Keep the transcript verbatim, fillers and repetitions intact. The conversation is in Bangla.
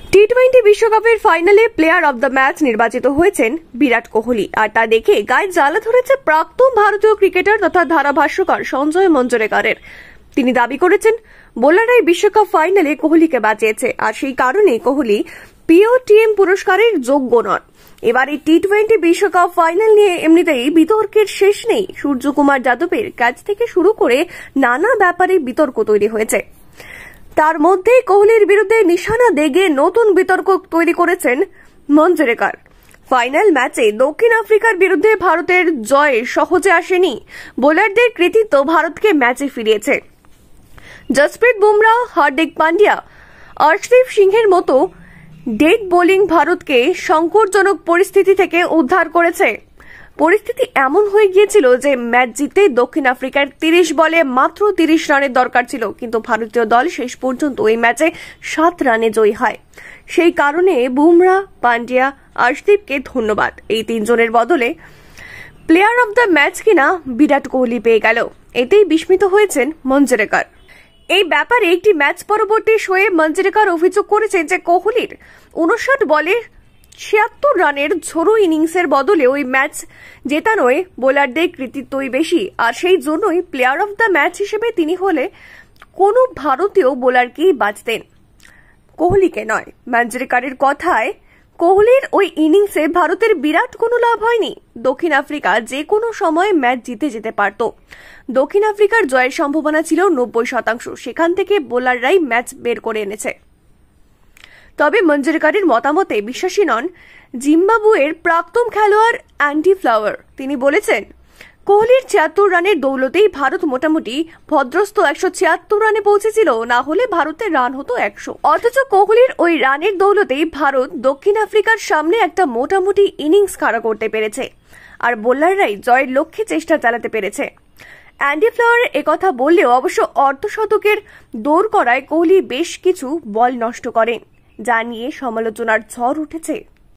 টি টোয়েন্টি বিশ্বকাপের ফাইনালে প্লেয়ার অব দ্য ম্যাচ নির্বাচিত হয়েছেন বিরাট কোহলি। আর তা দেখে গায়ে জ্বালা ধরেছে প্রাক্তন ভারতীয় ক্রিকেটার তথা ধারাভাষ্যকার সঞ্জয় মঞ্জরেকরের। তিনি দাবি করেছেন বোলাররাই বিশ্বকাপ ফাইনালে কোহলিকে বাঁচিয়েছে, আর সেই কারণেই কোহলি পিওটিএম পুরস্কারের যোগ্য নন। এবার এই টি টোয়েন্টি বিশ্বকাপ ফাইনাল নিয়ে এমনিতেই বিতর্কের শেষ নেই। সূর্যকুমার যাদবের ক্যাচ থেকে শুরু করে নানা ব্যাপারে বিতর্ক তৈরি হয়েছে। তার মধ্যে কোহলির বিরুদ্ধে নিশানা দেগে নতুন বিতর্ক তৈরি করেছেন মঞ্জরেকর। ফাইনাল ম্যাচে দক্ষিণ আফ্রিকার বিরুদ্ধে ভারতের জয় সহজে আসেনি। বোলারদের কৃতিত্ব ভারতকে ম্যাচে ফিরিয়েছে। জসপ্রীত বুমরা, হার্দিক পান্ডিয়া, অর্শদীপ সিংহের মতো ডেড বোলিং ভারতকে সংকটজনক পরিস্থিতি থেকে উদ্ধার করেছে। পরিস্থিতি এমন হয়ে গিয়েছিল যে ম্যাচ জিতে দক্ষিণ আফ্রিকার তিরিশ বলে মাত্র তিরিশ রানের দরকার ছিল, কিন্তু ভারতীয় দল শেষ পর্যন্ত এই ম্যাচে সাত রানে জয়ী হয়। সেই কারণে বুমরা, পান্ডিয়া, অর্শদীপকে ধন্যবাদ। এই তিনজনের বদলে প্লেয়ার অব দ্য ম্যাচ কিনা বিরাট কোহলি পেয়ে গেল। এতেই বিস্মিত হয়েছেন মঞ্জরেকর। এই ব্যাপারে একটি ম্যাচ পরবর্তী শোয়ে মঞ্জরেকর অভিযোগ করেছেন যে কোহলির উনষাট বলে ছিয়াত্তর রানের ঝোড়ো ইনিংসের বদলে ওই ম্যাচ জেতানোয় বোলারদের কৃতিত্বই বেশি, আর সেই জন্যই প্লেয়ার অব দ্য ম্যাচ হিসেবে তিনি হলে কোনো ভারতীয় বোলারকেই বাঁচতেন, কোহলিকে নয়। মঞ্জরেকরের কথায় কোহলির ওই ইনিংসে ভারতের বিরাট কোনো লাভ হয়নি। দক্ষিণ আফ্রিকা যে কোনো সময় ম্যাচ জিতে যেতে পারত। দক্ষিণ আফ্রিকার জয়ের সম্ভাবনা ছিল নব্বই শতাংশ, সেখান থেকে বোলাররাই ম্যাচ বের করে এনেছে। তবে মঞ্জরেকরের মতামতে বিশ্বাসী নন জিম্বাবুয়ের প্রাক্তন খেলোয়াড় অ্যান্ডি ফ্লাওয়ার। তিনি বলেছেন, কোহলির ছিয়াত্তর রানের দৌলতেই ভারত মোটামুটি ভদ্রস্থ একশো ছিয়াত্তর রানে পৌঁছেছিল, না হলে ভারতের রান হতো একশো। অথচ কোহলির ওই রানের দৌলতেই ভারত দক্ষিণ আফ্রিকার সামনে একটা মোটামুটি ইনিংস খাড়া করতে পেরেছে, আর বোলাররাই জয়ের লক্ষ্যে চেষ্টা চালাতে পেরেছে। অ্যান্ডি ফ্লাওয়ার একথা বললেও অবশ্য অর্ধশতকের দৌড় করায় কোহলি বেশ কিছু বল নষ্ট করেন, যা নিয়ে সমালোচনার ঝড় উঠেছে।